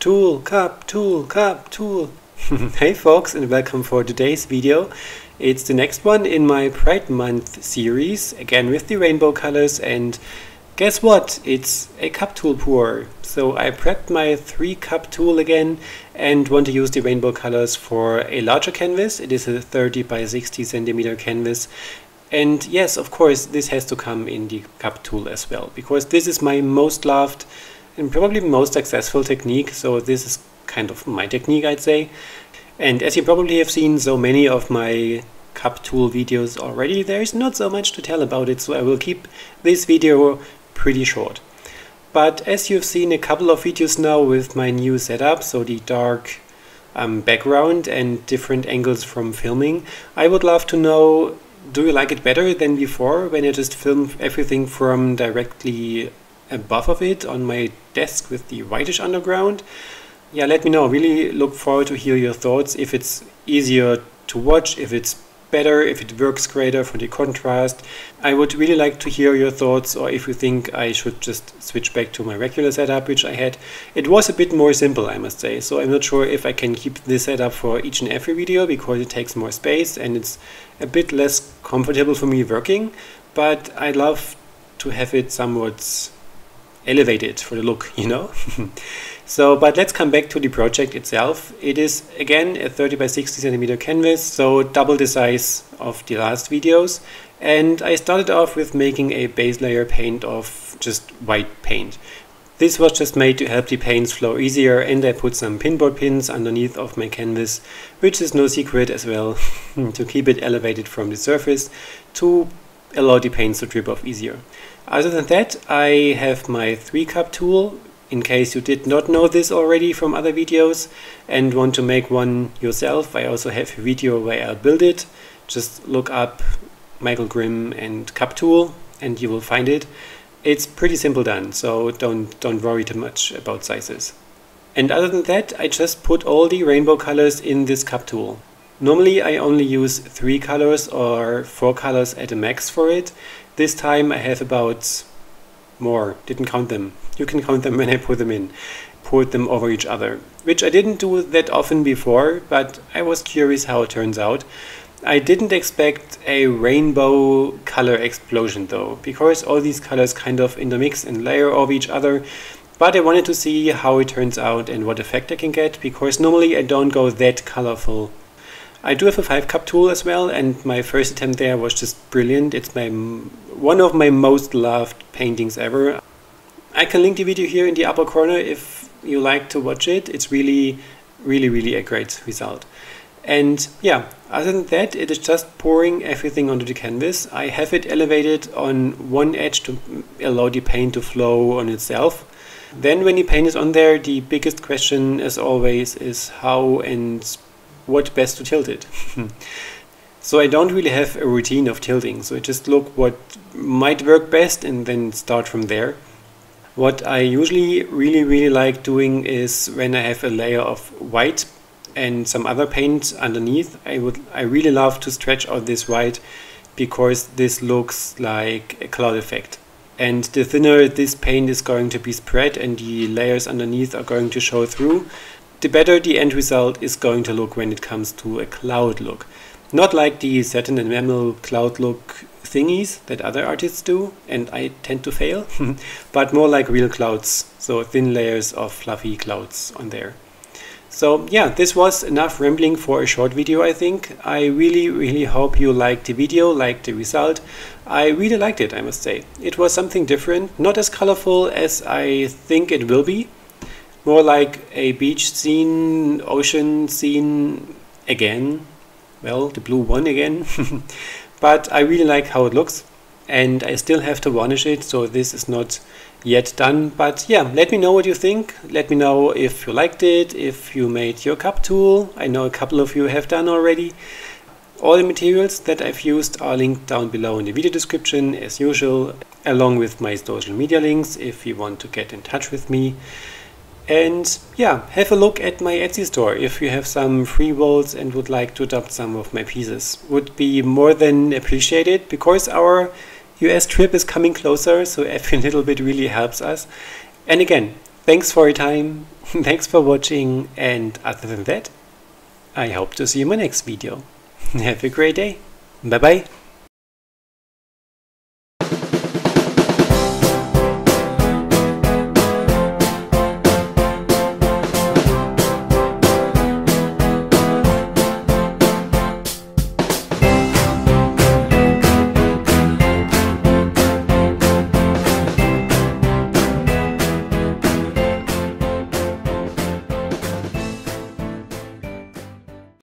tool, cup tool, cup tool. Hey folks, and welcome for today's video. It's the next one in my Pride Month series, again with the rainbow colors, and guess what? It's a cup tool pour. So I prepped my 3 cup tool again and want to use the rainbow colors for a larger canvas. It is a 30 by 60 centimeter canvas. And yes, of course, this has to come in the cup tool as well, because this is my most loved and probably most successful technique. So this is kind of my technique, I'd say. And as you probably have seen so many of my cup tool videos already, there's not so much to tell about it, so I will keep this video pretty short. But as you've seen a couple of videos now with my new setup, so the dark background and different angles from filming, I would love to know, do you like it better than before when I just film everything from directly above of it on my desk with the whitish underground? Yeah, let me know. Really look forward to hear your thoughts, if it's easier to watch, if it's better, if it works greater for the contrast. I would really like to hear your thoughts, or if you think I should just switch back to my regular setup, which I had. It was a bit more simple, I must say, so I'm not sure if I can keep this setup for each and every video, because it takes more space and it's a bit less comfortable for me working, but I love to have it somewhat elevated for the look, you know. So, but let's come back to the project itself. It is again a 30 by 60 centimeter canvas, so double the size of the last videos. And I started off with making a base layer paint of just white paint. This was just made to help the paints flow easier, and I put some pinboard pins underneath of my canvas, which is no secret as well, to keep it elevated from the surface, to allow the paints to drip off easier. Other than that, I have my 3 cup tool, in case you did not know this already from other videos and want to make one yourself. I also have a video where I'll build it. Just look up Michael Grimm and cup tool and you will find it. It's pretty simple done, so don't worry too much about sizes. And other than that, I just put all the rainbow colors in this cup tool. Normally I only use 3 colors or 4 colors at a max for it. This time I have about more, didn't count them. You can count them when I put them in. Poured them over each other, which I didn't do that often before, but I was curious how it turns out. I didn't expect a rainbow color explosion though, because all these colors kind of intermix and layer over each other. But I wanted to see how it turns out and what effect I can get, because normally I don't go that colorful. I do have a 5 cup tool as well, and my first attempt there was just brilliant. It's one of my most loved paintings ever. I can link the video here in the upper corner if you like to watch it. It's really a great result. And yeah, other than that, it is just pouring everything onto the canvas. I have it elevated on one edge to allow the paint to flow on itself. Then when the paint is on there, the biggest question as always is how and what best to tilt it. So I don't really have a routine of tilting, so I just look what might work best and then start from there. What I usually really like doing is, when I have a layer of white and some other paint underneath, I really love to stretch out this white, because this looks like a cloud effect. And the thinner this paint is going to be spread and the layers underneath are going to show through, the better the end result is going to look when it comes to a cloud look. Not like the satin and enamel cloud look thingies that other artists do, and I tend to fail, but more like real clouds, so thin layers of fluffy clouds on there. So yeah, this was enough rambling for a short video, I think. I really hope you liked the video, liked the result. I really liked it, I must say. It was something different, not as colorful as I think it will be. More like a beach scene, ocean scene again. Well, the blue one again. But I really like how it looks, and I still have to varnish it, so this is not yet done. But yeah, let me know what you think. Let me know if you liked it, if you made your cup tool. I know a couple of you have done already. All the materials that I've used are linked down below in the video description as usual, along with my social media links if you want to get in touch with me. And yeah, have a look at my Etsy store if you have some free rolls and would like to adopt some of my pieces. Would be more than appreciated, because our US trip is coming closer, so every little bit really helps us. And again, thanks for your time, thanks for watching, and other than that, I hope to see you in my next video. Have a great day. Bye bye.